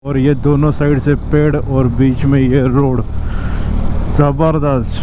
और ये दोनों साइड से पेड़ और बीच में ये रोड, जबरदस्त।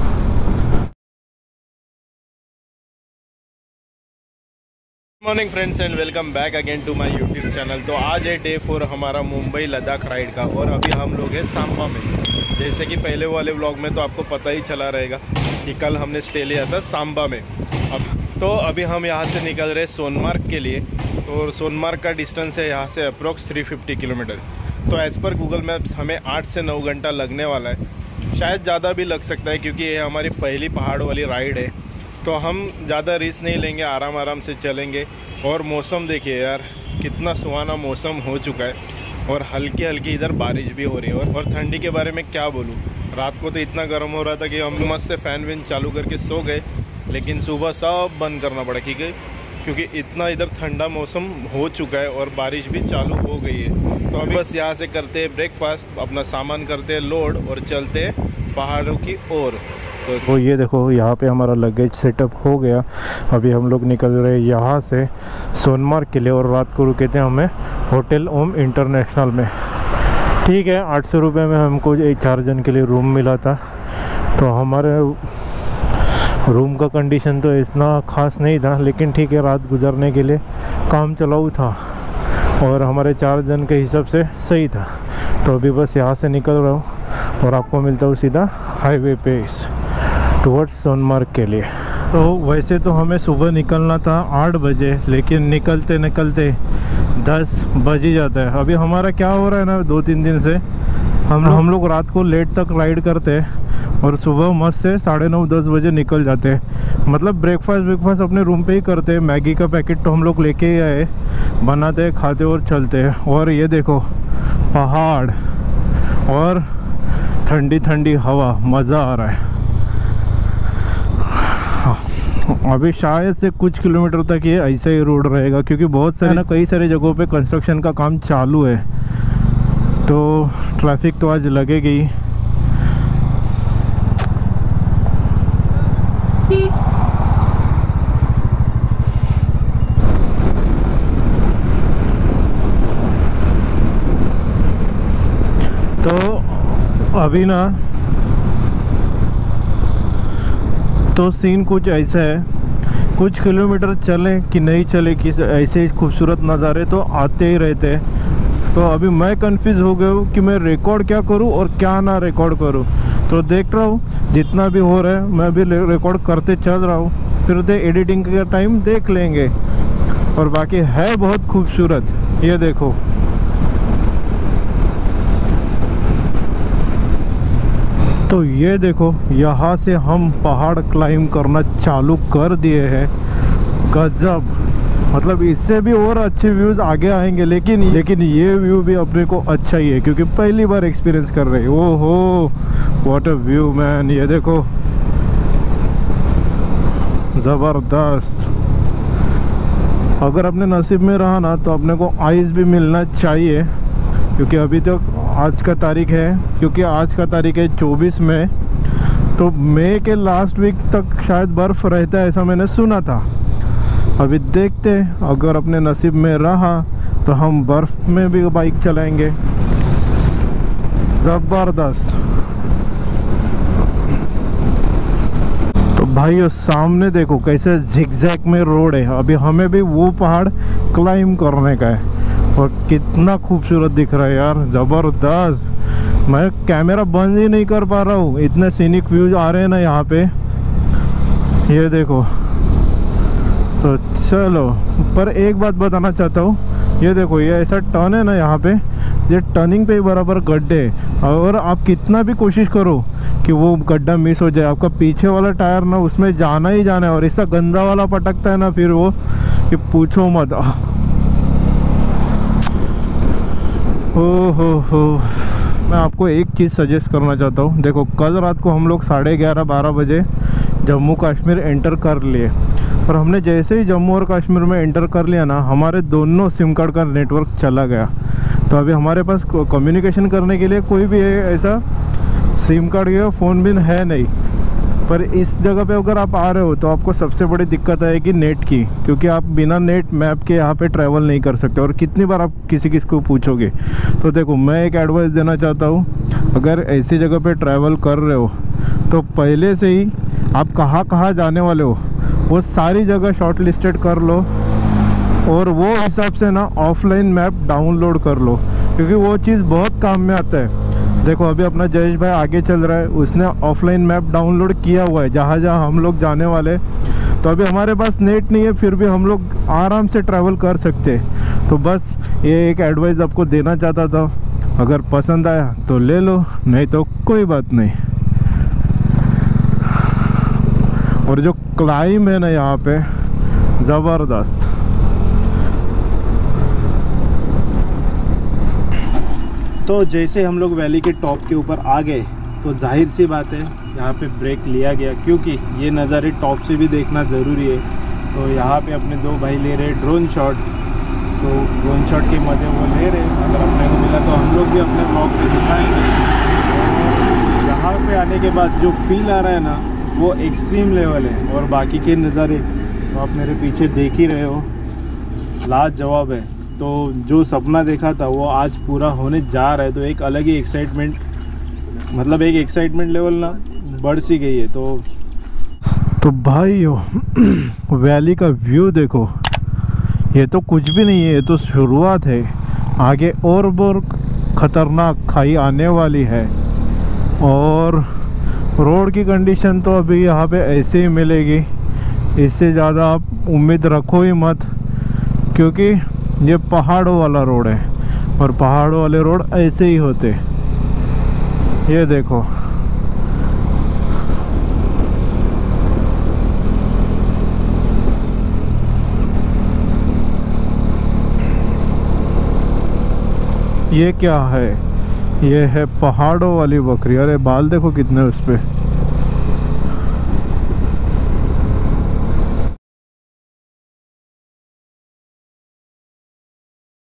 Morning friends and welcome back again to my YouTube channel. तो आज है डे 4 हमारा मुंबई लद्दाख राइड का और अभी हम लोग हैं सांबा में। जैसे कि पहले वाले व्लॉग में तो आपको पता ही चला रहेगा कि कल हमने स्टे लिया था सांबा में। अभी हम यहाँ से निकल रहे सोनमार्ग के लिए। तो सोनमार्ग का डिस्टेंस है यहाँ से अप्रोक्स 350 किलोमीटर। तो एज़ पर गूगल मैप्स हमें 8 से 9 घंटा लगने वाला है, शायद ज़्यादा भी लग सकता है क्योंकि ये हमारी पहली पहाड़ वाली राइड है। तो हम ज़्यादा रिस्क नहीं लेंगे, आराम आराम से चलेंगे। और मौसम देखिए यार, कितना सुहाना मौसम हो चुका है और हल्की हल्की इधर बारिश भी हो रही है। और ठंडी के बारे में क्या बोलूँ, रात को तो इतना गर्म हो रहा था कि हम मस्त से फ़ैन वैन चालू करके सो गए, लेकिन सुबह सब बंद करना पड़ा क्योंकि इतना इधर ठंडा मौसम हो चुका है और बारिश भी चालू हो गई है। तो अभी बस यहाँ से करते हैं ब्रेकफास्ट, अपना सामान करते हैं लोड और चलते हैं पहाड़ों की ओर। तो ये देखो यहाँ पे हमारा लगेज सेटअप हो गया। अभी हम लोग निकल रहे हैं यहाँ से सोनमार्ग के लिए और रात को रुके थे हमें होटल ओम इंटरनेशनल में। ठीक है, 800 रुपये में हमको 4 जन के लिए रूम मिला था। तो हमारे रूम का कंडीशन तो इतना ख़ास नहीं था, लेकिन ठीक है, रात गुजारने के लिए काम चलाऊ था और हमारे 4 जन के हिसाब से सही था। तो अभी बस यहाँ से निकल रहा हूँ और आपको मिलता हूँ सीधा हाईवे पे टुवर्ड्स सोनमार्ग के लिए। तो वैसे तो हमें सुबह निकलना था 8 बजे, लेकिन निकलते निकलते 10 बज ही जाता है। अभी हमारा क्या हो रहा है ना, 2-3 दिन से हम लोग रात को लेट तक राइड करते हैं और सुबह मस्त से 9:30-10 बजे निकल जाते हैं। मतलब ब्रेकफास्ट अपने रूम पे ही करते हैं। मैगी का पैकेट तो हम लोग लेके ही आए, बनाते हैं, खाते और चलते हैं। और ये देखो पहाड़ और ठंडी ठंडी हवा, मज़ा आ रहा है। अभी शायद से कुछ किलोमीटर तक ये ऐसा ही रोड रहेगा क्योंकि बहुत सारे कई सारे जगहों पे कंस्ट्रक्शन का काम चालू है, तो ट्रैफिक तो आज लगेगी। तो अभी ना तो सीन कुछ ऐसा है, कुछ किलोमीटर चले कि नहीं चले कि ऐसे खूबसूरत नज़ारे तो आते ही रहते हैं। तो अभी मैं कंफ्यूज हो गया हूँ कि मैं रिकॉर्ड क्या करूँ और क्या ना रिकॉर्ड करूँ। तो देख रहा हूँ जितना भी हो रहा है मैं भी रिकॉर्ड करते चल रहा हूँ, फिर एडिटिंग का टाइम देख लेंगे। और बाकी है बहुत खूबसूरत, ये देखो। तो ये देखो यहाँ से हम पहाड़ क्लाइंब करना चालू कर दिए हैं। गजब, मतलब इससे भी और अच्छे व्यूज़ आगे आएंगे, लेकिन ये व्यू भी अपने को अच्छा ही है क्योंकि पहली बार एक्सपीरियंस कर रहे हैं। ओहो व्हाट अ व्यू मैन, ये देखो ज़बरदस्त। अगर अपने नसीब में रहा ना तो अपने को आइस भी मिलना चाहिए क्योंकि अभी तक आज का तारीख है, क्योंकि आज का तारीख है 24 मई। तो मई के लास्ट वीक तक शायद बर्फ़ रहता है, ऐसा मैंने सुना था। अभी देखते हैं, अगर अपने नसीब में रहा तो हम बर्फ़ में भी बाइक चलाएंगे। ज़बरदस्त। तो भाई वो सामने देखो कैसे झिकझैक में रोड है। अभी हमें भी वो पहाड़ क्लाइंब करने का है और कितना खूबसूरत दिख रहा है यार, ज़बरदस्त। मैं कैमरा बंद ही नहीं कर पा रहा हूँ, इतने सीनिक व्यूज आ रहे हैं ना यहाँ पे, ये देखो। तो चलो, पर एक बात बताना चाहता हूँ, ये देखो ये ऐसा टर्न है ना यहाँ पे, ये टर्निंग पे ही बराबर गड्ढे, और आप कितना भी कोशिश करो कि वो गड्ढा मिस हो जाए, आपका पीछे वाला टायर ना उसमें जाना ही जाना है। और इसका गंदा वाला पटकता है ना फिर वो कि पूछो मत। हो मैं आपको एक चीज़ सजेस्ट करना चाहता हूँ। देखो कल रात को हम लोग 11:30-12 बजे जम्मू कश्मीर एंटर कर लिए, और हमने जैसे ही जम्मू और कश्मीर में एंटर कर लिया ना, हमारे दोनों सिम कार्ड का नेटवर्क चला गया। तो अभी हमारे पास कम्युनिकेशन करने के लिए कोई भी ऐसा सिम कार्ड या फ़ोन भी है नहीं। पर इस जगह पे अगर आप आ रहे हो तो आपको सबसे बड़ी दिक्कत आएगी नेट की, क्योंकि आप बिना नेट मैप के यहाँ पे ट्रैवल नहीं कर सकते। और कितनी बार आप किसी को पूछोगे। तो देखो, मैं एक एडवाइस देना चाहता हूँ, अगर ऐसी जगह पे ट्रैवल कर रहे हो तो पहले से ही आप कहाँ कहाँ जाने वाले हो वो सारी जगह शॉर्ट लिस्टेड कर लो, और वो हिसाब से ना ऑफलाइन मैप डाउनलोड कर लो, क्योंकि वो चीज़ बहुत काम में आता है। देखो, अभी अपना जयेश भाई आगे चल रहा है, उसने ऑफलाइन मैप डाउनलोड किया हुआ है जहाँ जहाँ हम लोग जाने वाले। तो अभी हमारे पास नेट नहीं है, फिर भी हम लोग आराम से ट्रैवल कर सकते हैं। तो बस ये एक एडवाइस आपको देना चाहता था। अगर पसंद आया तो ले लो, नहीं तो कोई बात नहीं। और जो क्लाइंब है ना यहाँ पे, ज़बरदस्त। तो जैसे हम लोग वैली के टॉप के ऊपर आ गए तो जाहिर सी बात है यहाँ पे ब्रेक लिया गया, क्योंकि ये नज़ारे टॉप से भी देखना ज़रूरी है। तो यहाँ पे अपने दो भाई ले रहे ड्रोन शॉट, तो ड्रोन शॉट के मज़े वो ले रहे। अगर अपने को मिला तो हम लोग भी अपने ब्लॉग पे दिखाएंगे। और यहाँ पे आने के बाद जो फील आ रहा है ना, वो एक्सट्रीम लेवल है। और बाकी के नज़ारे तो आप मेरे पीछे देख ही रहे हो, लाजवाब है। तो जो सपना देखा था वो आज पूरा होने जा रहा है। तो एक अलग ही एक्साइटमेंट, मतलब एक एक्साइटमेंट लेवल ना बढ़ सी गई है। तो भाइयों, वैली का व्यू देखो, ये तो कुछ भी नहीं है, ये तो शुरुआत है। आगे और ख़तरनाक खाई आने वाली है। और रोड की कंडीशन तो अभी यहाँ पे ऐसे ही मिलेगी, इससे ज़्यादा आप उम्मीद रखो ही मत, क्योंकि ये पहाड़ों वाला रोड है और पहाड़ों वाले रोड ऐसे ही होते। ये देखो, ये क्या है? ये है पहाड़ों वाली बकरी। अरे बाल देखो कितने उस पे।